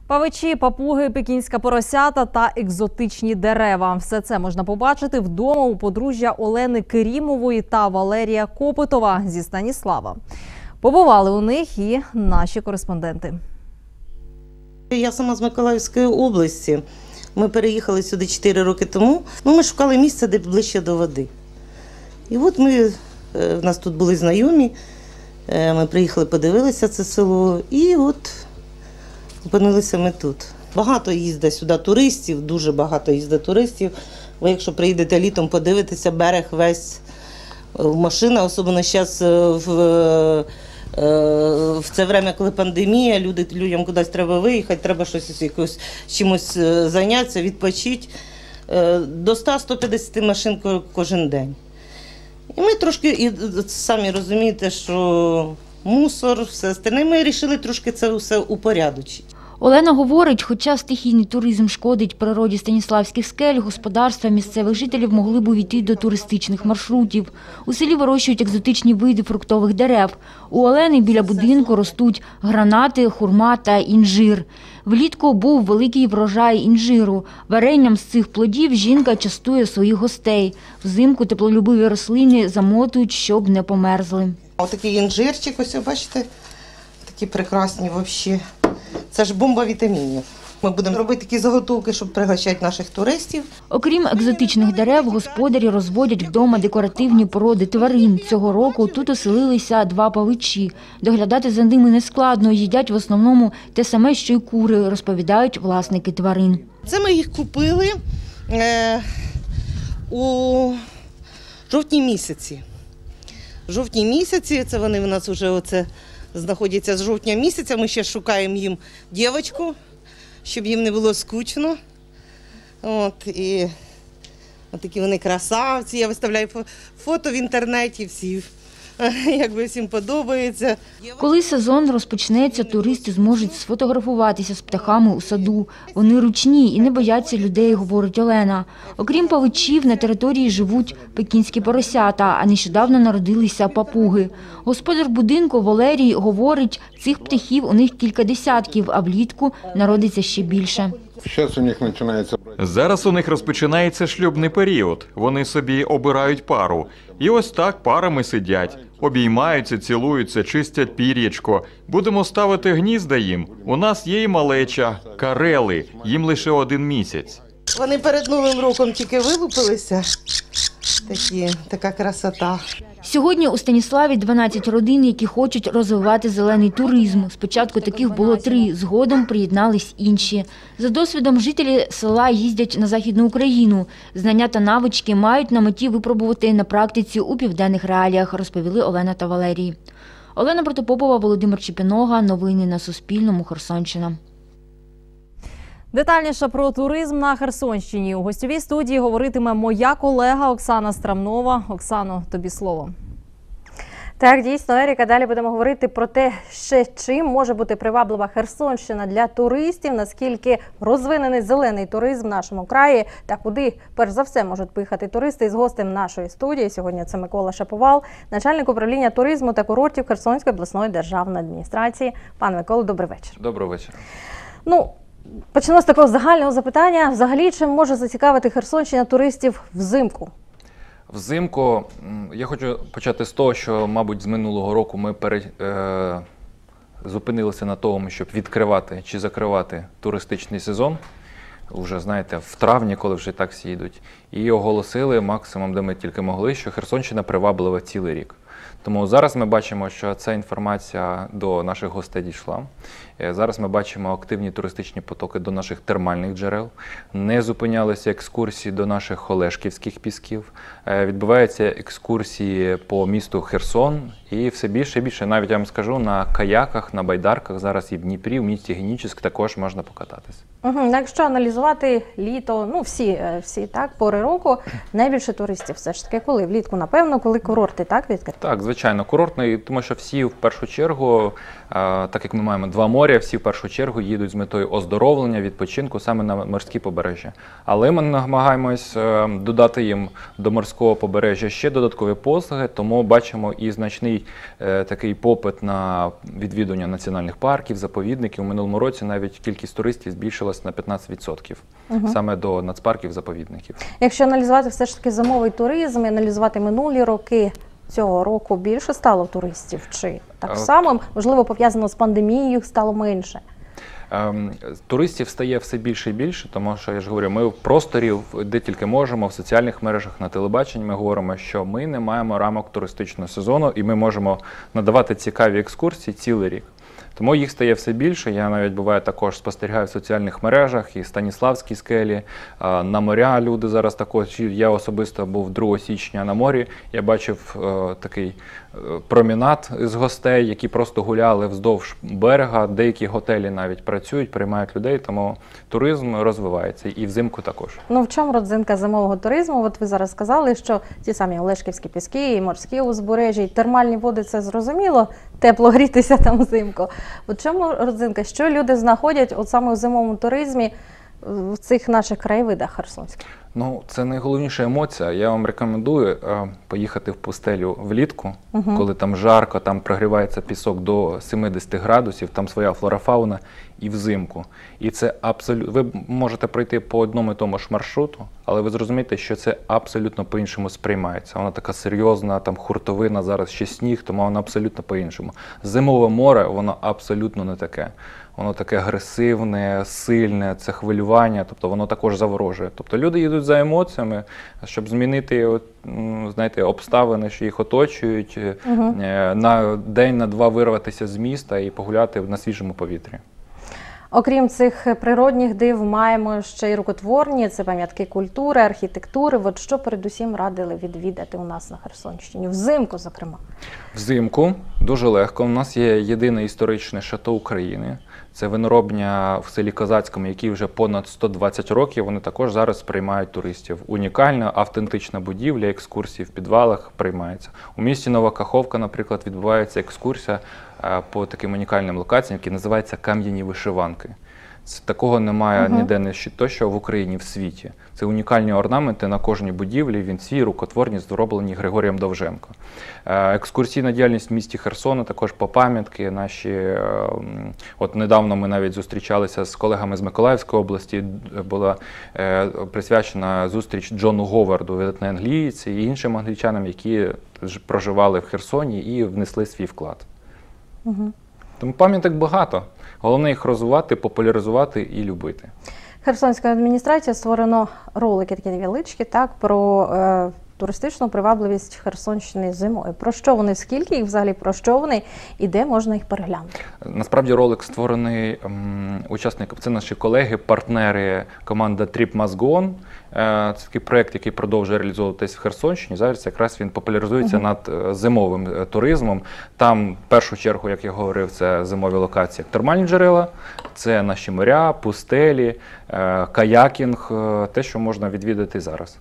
Павичі, папуги, пекінська поросята та екзотичні дерева. Все це можна побачити вдома у подружжя Олени Керімової та Валерія Копитова зі Станіслава. Побували у них і наші кореспонденти. Я сама з Миколаївської області. Ми переїхали сюди 4 роки тому. Ми шукали місце, де ближче до води. І от в нас тут були знайомі, ми приїхали, подивилися це село, і от опинилися ми тут. Багато їздить сюди туристів, дуже багато їздить туристів. Ви якщо приїдете літом, подивитеся, берег весь в машинах, особливо зараз в це время, коли пандемія, людям кудись треба виїхати, треба чимось зайнятися, відпочити. До 100-150 машин кожен день. І ми трошки, і самі розумієте, що мусор, все остальне, ми вирішили трошки це все упорядочити. Олена говорить, хоча стихійний туризм шкодить природі Станіславських скель, господарства місцевих жителів могли б увійти до туристичних маршрутів. У селі вирощують екзотичні види фруктових дерев. У Олени біля будинку ростуть гранати, хурма та інжир. Влітку був великий врожай інжиру. Варенням з цих плодів жінка частує своїх гостей. Взимку теплолюбиві рослини замотують, щоб не померзли. Ось такий інжирчик, ось бачите, такі прекрасні взагалі. Це ж бомба вітамінів. Ми будемо робити такі заготовки, щоб пригощати наших туристів. Окрім екзотичних дерев, господарі розводять вдома декоративні породи тварин. Цього року тут оселилися 2 павичі. Доглядати за ними нескладно, їдять в основному те саме, що й кури, розповідають власники тварин. Це ми їх купили у жовтні місяці. В жовтні місяці, це вони в нас вже знаходяться з жовтня місяця. Ми ще шукаємо їм дівчинку, щоб їм не було скучно. І такі вони красавці. Я виставляю фото в інтернеті, всім подобається. Коли сезон розпочнеться, туристи зможуть сфотографуватися з птахами у саду. Вони ручні і не бояться людей, говорить Олена. Окрім павичів, на території живуть пекінські поросята, а нещодавно народилися папуги. Господар будинку Валерій говорить, цих птахів у них кілька десятків, а влітку народиться ще більше. Зараз у них розпочинається шлюбний період. Вони собі обирають пару. І ось так парами сидять. Обіймаються, цілуються, чистять пір'ячко. Будемо ставити гнізда їм. У нас є і малеча, карели. Їм лише 1 місяць. Вони перед Новим роком тільки вилупилися. Така красота. Сьогодні у Станіславі 12 родин, які хочуть розвивати зелений туризм. Спочатку таких було 3, згодом приєднались інші. За досвідом жителі села їздять на Західну Україну. Знання та навички мають на меті випробувати на практиці у південних реаліях, розповіли Олена та Валерій. Олена Протопопова, Володимир Чепінога. Новини на Суспільному. Херсонщина. Детальніше про туризм на Херсонщині. У гостьовій студії говоритиме моя колега Оксана Страмнова. Оксано, тобі слово. Так, дійсно, Еріка, далі будемо говорити про те, чим може бути приваблива Херсонщина для туристів, наскільки розвинений зелений туризм в нашому краї та куди, перш за все, можуть поїхати туристи. І з гостем нашої студії сьогодні це Микола Шаповал, начальник управління туризму та курортів Херсонської обласної державної адміністрації. Пан Микола, добрий вечір. Добрий вечір. Почнемо з такого загального запитання. Взагалі, чим може зацікавити Херсонщина туристів взимку? Взимку я хочу почати з того, що, мабуть, з минулого року ми зупинилися на тому, щоб відкривати чи закривати туристичний сезон. Уже, знаєте, в травні, коли вже так всі йдуть. І оголосили максимум, де ми тільки могли, що Херсонщина приваблива цілий рік. Тому зараз ми бачимо, що ця інформація до наших гостей дійшла. Зараз ми бачимо активні туристичні потоки до наших термальних джерел. Не зупинялися екскурсії до наших Олешківських пісків. Відбуваються екскурсії по місту Херсон. І все більше і більше, навіть я вам скажу, на каяках, на байдарках зараз і в Дніпрі, в місті Генічеськ також можна покататися. Якщо аналізувати літо, всі так, пори року, найбільше туристів все ж таки коли? Влітку, напевно, коли курорти, так, відкриті? Так, звичайно, курортний, тому що всі в першу чергу, так як ми маємо 2 моря, моря, всі в першу чергу їдуть з метою оздоровлення, відпочинку саме на морські побережжя. Але ми намагаємось додати їм до морського побережжя ще додаткові послуги, тому бачимо і значний такий попит на відвідування національних парків, заповідників. У минулому році навіть кількість туристів збільшилась на 15% саме до нацпарків, заповідників. Якщо аналізувати все ж таки зимовий туризм і аналізувати минулі роки, цього року більше стало туристів? Чи так само, можливо, пов'язано з пандемією, стало менше? Туристів стає все більше і більше, тому що, я ж говорю, ми в просторі, де тільки можемо, в соціальних мережах, на телебаченні ми говоримо, що ми не маємо рамок туристичного сезону і ми можемо надавати цікаві екскурсії цілий рік. Тому їх стає все більше. Я навіть буває також спостерігаю в соціальних мережах, і Станіславські скелі, на моря люди зараз також. Я особисто був 2 січня на морі, я бачив такий промінад з гостей, які просто гуляли вздовж берега. Деякі готелі навіть працюють, приймають людей, тому туризм розвивається і взимку також. Ну, в чому родзинка зимового туризму? От ви зараз сказали, що ті самі Олешківські піски, і морські узбережжя, і термальні води – це зрозуміло, тепло грітися там взимку. В чому родзинка? Що люди знаходять от саме у зимовому туризмі в цих наших краєвидах херсонських? Ну, це найголовніша емоція. Я вам рекомендую поїхати в пустелю влітку, коли там жарко, там прогрівається пісок до 70 градусів, там своя флора-фауна, і взимку. І це абсолютно... Ви можете пройти по одному і тому ж маршруту, але ви зрозумієте, що це абсолютно по-іншому сприймається. Вона така серйозна, там хуртовина, зараз ще сніг, тому вона абсолютно по-іншому. Зимове море, воно абсолютно не таке. Воно таке агресивне, сильне, це хвилювання, тобто воно також заворожує. Тобто люди їдуть за емоціями, щоб змінити, знаєте, обставини, що їх оточують, на день, на два вирватися з міста і погуляти на свіжому повітрі. Окрім цих природних див, маємо ще й рукотворні, це пам'ятки культури, архітектури. От що передусім радили відвідати у нас на Херсонщині? Взимку, зокрема. Взимку дуже легко. У нас є єдине історичне шато України. Це виноробня в селі Козацькому, який вже понад 120 років. Вони також зараз приймають туристів. Унікальна, автентична будівля, екскурсії в підвалах приймаються. У місті Нова Каховка, наприклад, відбувається екскурсія по таким унікальним локаціям, які називаються кам'яні вишиванки. Такого немає ніде не що в Україні, в світі. Це унікальні орнаменти на кожній будівлі, вінці, рукотворні, зроблені Григорієм Довженко. Екскурсійна діяльність в місті Херсону, також по пам'ятки наші. От недавно ми навіть зустрічалися з колегами з Миколаївської області, була присвячена зустріч Джону Говарду, видатний англієць, і іншим англічанам, які проживали в Херсоні і внесли свій вклад. Тому пам'яток багато. Головне їх розвивати, популяризувати і любити. Херсонською адміністрацією створено ролики такі невеличкі, так, про туристичну привабливість Херсонщини зимою. Про що вони, скільки їх взагалі, про що вони і де можна їх переглянути? Насправді ролик створений учасниками, це наші колеги, партнери, команда Trip Must Go On. Це такий проєкт, який продовжує реалізовуватись в Херсонщині. Зараз якраз він популяризується над зимовим туризмом. Там, в першу чергу, як я говорив, це зимові локації, як термальні джерела, це наші моря, пустелі, каякінг, те, що можна відвідати зараз.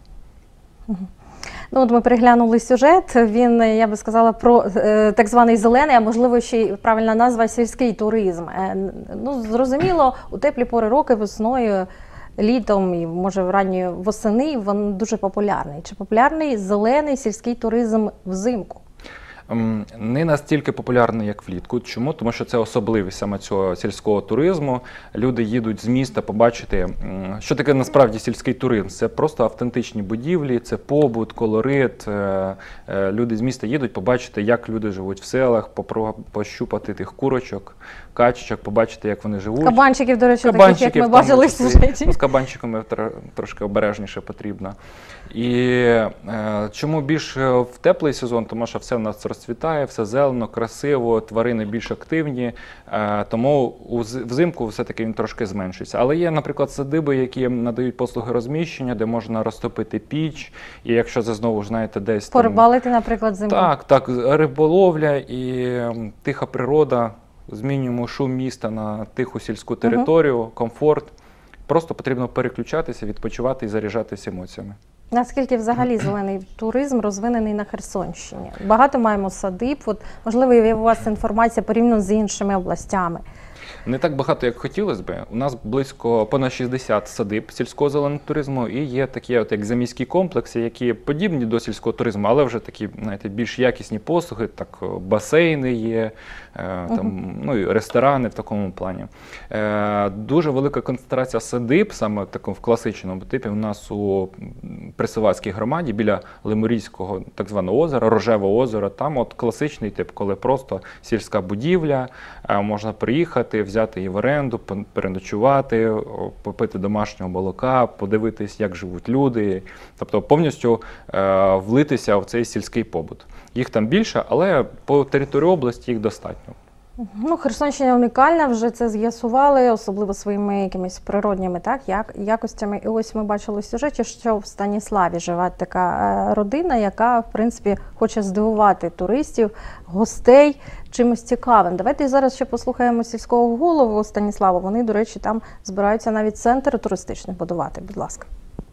Ну, от ми переглянули сюжет, він, я би сказала, про так званий зелений, а можливо ще й правильна назва – сільський туризм. Ну, зрозуміло, у теплі пори роки, весною, літом і, може, ранньої восени він дуже популярний. Чи популярний зелений сільський туризм взимку? Не настільки популярний, як влітку. Чому? Тому що це особливість саме цього сільського туризму. Люди їдуть з міста побачити, що таке насправді сільський туризм. Це просто автентичні будівлі, це побут, колорит. Люди з міста їдуть побачити, як люди живуть в селах, пощупати тих курочок, качечок, побачити, як вони живуть. Кабанчиків, до речі, таких, як ми бачили в сюжеті. З кабанчиками трошки обережніше потрібно. І чому більш в теплий сезон? Тому що все в нас розцвітає, все зелено, красиво, тварини більш активні, тому взимку все-таки він трошки зменшується. Але є, наприклад, садиби, які надають послуги розміщення, де можна розтопити піч, і якщо це знову ж, знаєте, десь... Порибалити, наприклад, взимку? Так, риболовля і тиха природа, змінюємо шум міста на тиху сільську територію, комфорт. Просто потрібно переключатися, відпочивати і заряджатися емоціями. Наскільки взагалі зелений туризм розвинений на Херсонщині? Багато маємо садиб, от, можливо, є у вас інформація порівняно з іншими областями? Не так багато, як хотілося б. У нас близько понад 60 садиб сільського зеленого туризму, і є такі як заміські комплекси, які подібні до сільського туризму, але вже такі, знаєте, більш якісні послуги, так басейни є, там, ну, і ресторани в такому плані. Дуже велика концентрація садиб, саме в такому в класичному типі, у нас у Присовацькій громаді біля Лемурійського так званого озера, Рожевого озера, там от класичний тип, коли просто сільська будівля, можна приїхати, взяти її в оренду, переночувати, попити домашнього молока, подивитись, як живуть люди, тобто повністю влитися в цей сільський побут. Їх там більше, але по території області їх достатньо. Ну, Херсонщина унікальна, вже це з'ясували, особливо своїми якимись природніми якостями. І ось ми бачили в сюжеті, що в Станіславі живе така родина, яка, в принципі, хоче здивувати туристів, гостей чимось цікавим. Давайте зараз ще послухаємо сільського голову Станіслава. Вони, до речі, там збираються навіть центр туристичний будувати. Будь ласка.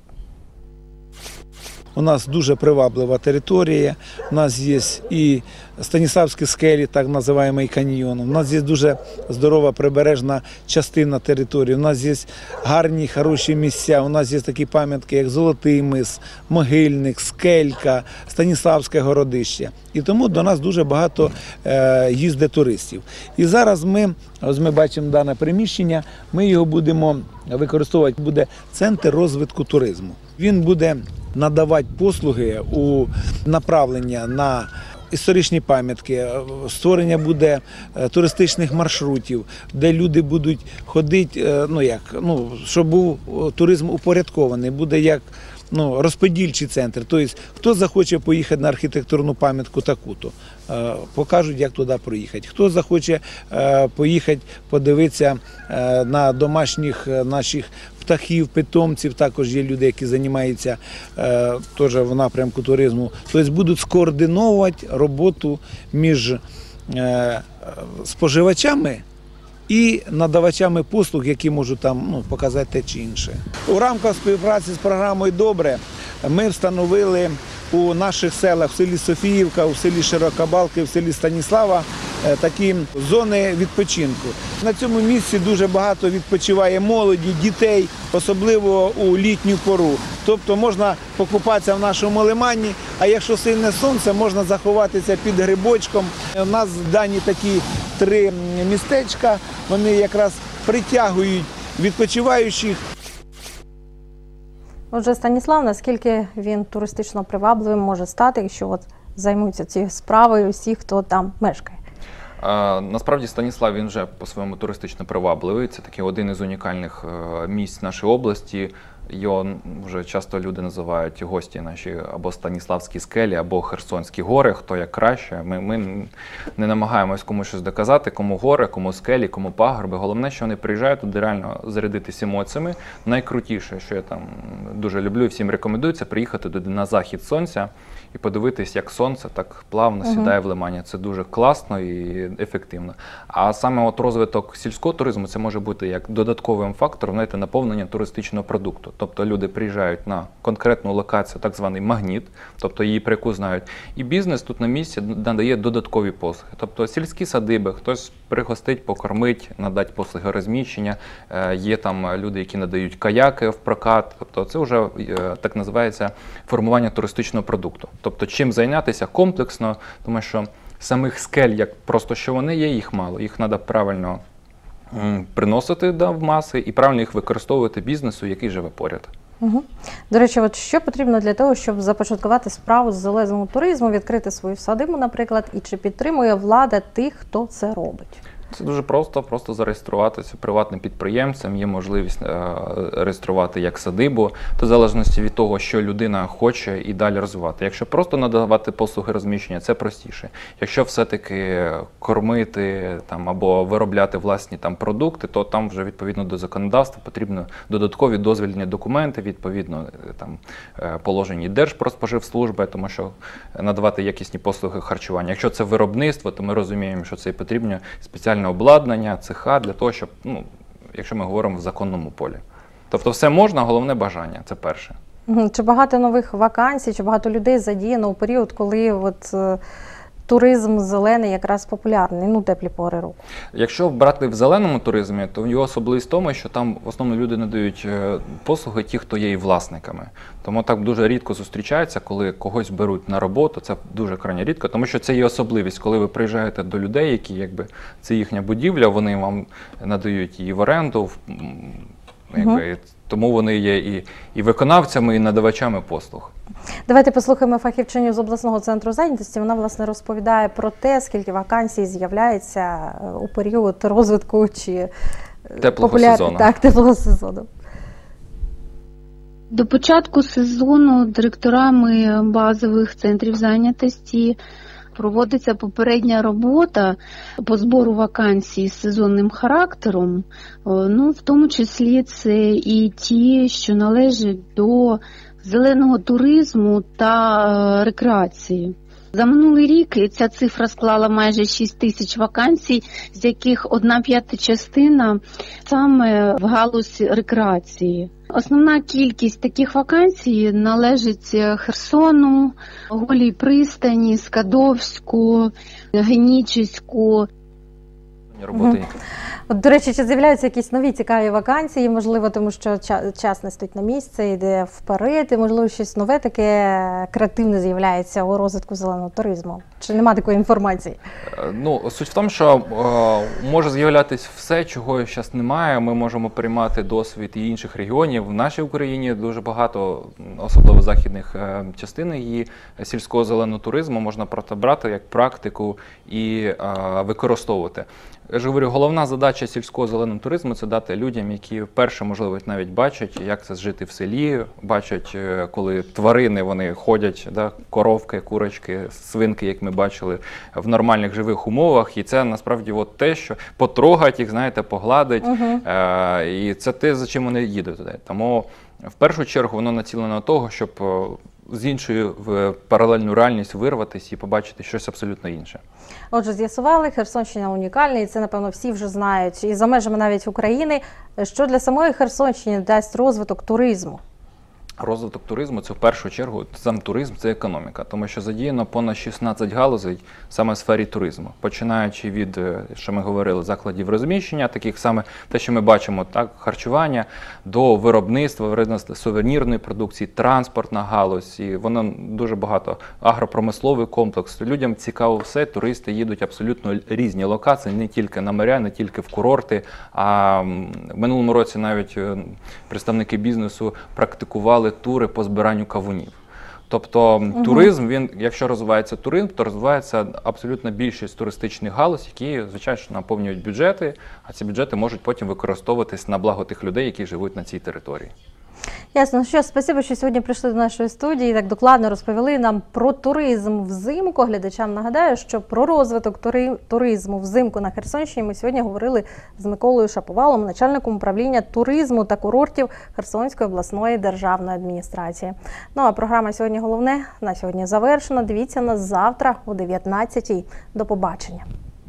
У нас дуже приваблива територія, у нас є і Станіславські скелі, так називаємо каньйон, у нас є дуже здорова прибережна частина території, у нас є гарні, хороші місця, у нас є такі пам'ятки, як Золотий мис, Могильник, Скелька, Станіславське городище. І тому до нас дуже багато їздить туристів. І зараз ми бачимо дане приміщення, ми його будемо використовувати, буде центр розвитку туризму. Він буде надавати послуги у направлення на історичні пам'ятки, створення буде туристичних маршрутів, де люди будуть ходити, щоб був туризм упорядкований, буде як розподільчий центр. Тобто, хто захоче поїхати на архітектурну пам'ятку таку-то, покажуть, як туди проїхати. Хто захоче поїхати подивитися на домашніх наших птахів, питомців, також є люди, які займаються теж в напрямку туризму. Тобто будуть скоординувати роботу між споживачами і надавачами послуг, які можуть там показати те чи інше. У рамках співпраці з програмою «Добре» ми встановили у наших селах, в селі Софіївка, у селі Широкобалки, в селі Станіслава такі зони відпочинку. На цьому місці дуже багато відпочиває молоді, дітей, особливо у літню пору. Тобто можна покупатися в нашому лимані, а якщо сильне сонце, можна заховатися під грибочком. У нас дані такі 3 містечка, вони якраз притягують відпочиваючих. Отже, Станіслав, наскільки він туристично привабливим може стати, якщо займуться цією справою всі, хто там мешкає? Насправді Станіслав, він вже по-своєму туристично привабливий. Це такий один із унікальних місць нашої області. Його вже часто люди називають гості наші або Станіславські скелі, або Херсонські гори, хто як краще. Ми не намагаємось комусь щось доказати, кому гори, кому скелі, кому пагорби. Головне, що вони приїжджають туди реально зарядитись емоціями. Найкрутіше, що я там дуже люблю і всім рекомендую, це приїхати туди на захід сонця і подивитись, як сонце так плавно сідає в лимані. Це дуже класно і ефективно. А саме розвиток сільського туризму, це може бути як додатковим фактором, знаєте, наповнення туристичного продукту. Тобто люди приїжджають на конкретну локацію, так званий магніт, тобто її про яку знають. І бізнес тут на місці надає додаткові послуги. Тобто сільські садиби, хтось пригостить, покормить, надать послуги розміщення. Є там люди, які надають каяки в прокат. Тобто це вже так називається формування туристичного продукту. Тобто чим зайнятися комплексно, тому що самих скель, як просто що вони є, їх мало. Їх треба правильно приносити в маси і правильно їх використовувати бізнесу, який живе поряд. До речі, що потрібно для того, щоб започаткувати справу з зеленого туризму, відкрити свою садибу, наприклад, і чи підтримує влада тих, хто це робить? Це дуже просто зареєструватися приватним підприємцем, є можливість реєструвати як садибу, то в залежності від того, що людина хоче і далі розвивати. Якщо просто надавати послуги розміщення, це простіше. Якщо все-таки кормити або виробляти власні продукти, то там вже відповідно до законодавства потрібно додаткові дозвільні документи, відповідно положені Держпродспоживслужби, тому що надавати якісні послуги харчування. Якщо це виробництво, то ми розуміємо, що це потрібно спеціальне обладнання, цеха для того, щоб, якщо ми говоримо в законному полі. Тобто все можна, головне бажання, це перше. Чи багато нових вакансій, чи багато людей задіяно у період, коли туризм зелений якраз популярний, ну, теплі пори року. Якщо брати в зеленому туризмі, то його особливість в тому, що там в основному люди надають послуги ті, хто є і власниками. Тому так дуже рідко зустрічається, коли когось беруть на роботу, це дуже крайне рідко, тому що це є особливість, коли ви приїжджаєте до людей, які якби це їхня будівля, вони вам надають її в оренду, якби, тому вони є і виконавцями, і надавачами послуг. Давайте послухаємо фахівчиню з обласного центру зайнятості. Вона, власне, розповідає про те, скільки вакансій з'являється у період розвитку чи теплого сезону. Так, теплого сезону. До початку сезону директорами базових центрів зайнятості проводиться попередня робота по збору вакансій з сезонним характером, ну, в тому числі це і ті, що належать до зеленого туризму та рекреації. За минулий рік ця цифра склала майже 6 тисяч вакансій, з яких 1/5 частина саме в галузь рекреації. Основна кількість таких вакансій належить Херсону, Голій пристані, Скадовську, Генічеську. От, до речі, чи з'являються якісь нові цікаві вакансії, можливо, тому що час не стоїть на місці, йде вперед, і, можливо, щось нове таке креативне з'являється у розвитку зеленого туризму? Чи немає такої інформації? Ну, суть в тому, що може з'являтися все, чого зараз немає. Ми можемо приймати досвід і інших регіонів. В нашій Україні дуже багато, особливо західних частин її сільського зеленого туризму, можна брати як практику і використовувати. Я ж говорю, головна задача сільського зеленого туризму – це дати людям, які вперше, можливо, навіть бачать, як це жити в селі, бачать, коли тварини, вони ходять, да, коровки, курочки, свинки, як ми бачили, в нормальних живих умовах. І це, насправді, от те, що потрогать їх, знаєте, погладить. І це те, за чим вони їдуть туди. Тому, в першу чергу, воно націлено на того, щоб з іншої в паралельну реальність вирватися і побачити щось абсолютно інше. Отже, з'ясували, Херсонщина унікальна, і це, напевно, всі вже знають. І за межами навіть України, що для самої Херсонщини дасть розвиток туризму? Розвиток туризму – це в першу чергу, сам туризм – це економіка, тому що задіяно понад 16 галузей саме в сфері туризму. Починаючи від, що ми говорили, закладів розміщення, таких саме, те, що ми бачимо, так, харчування, до виробництва сувенірної продукції, транспортна галузь, і воно дуже багато, агропромисловий комплекс. Людям цікаво все, туристи їдуть абсолютно різні локації, не тільки на моря, не тільки в курорти, а в минулому році навіть представники бізнесу практикували тури по збиранню кавунів. Тобто туризм, він, якщо розвивається туризм, то розвивається абсолютно більшість туристичних галузь, які, звичайно, наповнюють бюджети, а ці бюджети можуть потім використовуватись на благо тих людей, які живуть на цій території. Ясно. Ну що, спасибо, що сьогодні прийшли до нашої студії і так докладно розповіли нам про туризм взимку. Глядачам нагадаю, що про розвиток туризму взимку на Херсонщині ми сьогодні говорили з Миколою Шаповалом, начальником управління туризму та курортів Херсонської обласної державної адміністрації. Ну а програма «Сьогодні головне» на сьогодні завершена. Дивіться нас завтра о 19-й. До побачення.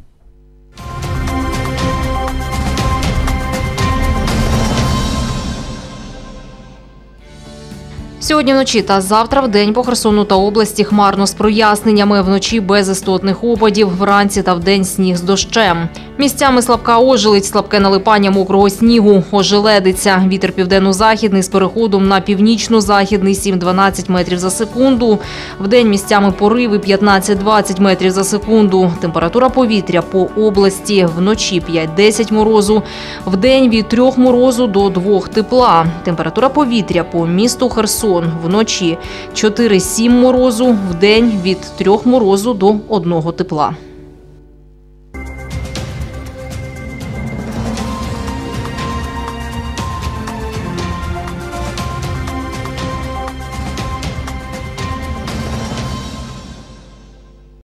Сьогодні вночі та завтра вдень по Херсону та області хмарно з проясненнями. Вночі без істотних опадів, вранці та вдень сніг з дощем. Місцями слабка ожеледь, слабке налипання мокрого снігу, ожеледиця. Вітер південно-західний з переходом на північно-західний 7-12 метрів за секунду. Вдень місцями пориви 15-20 метрів за секунду. Температура повітря по області вночі 5-10 морозу, вдень від 3 морозу до 2 тепла. Температура повітря по місту Херсон вночі 4-7 морозу, вдень від 3 морозу до 1 тепла.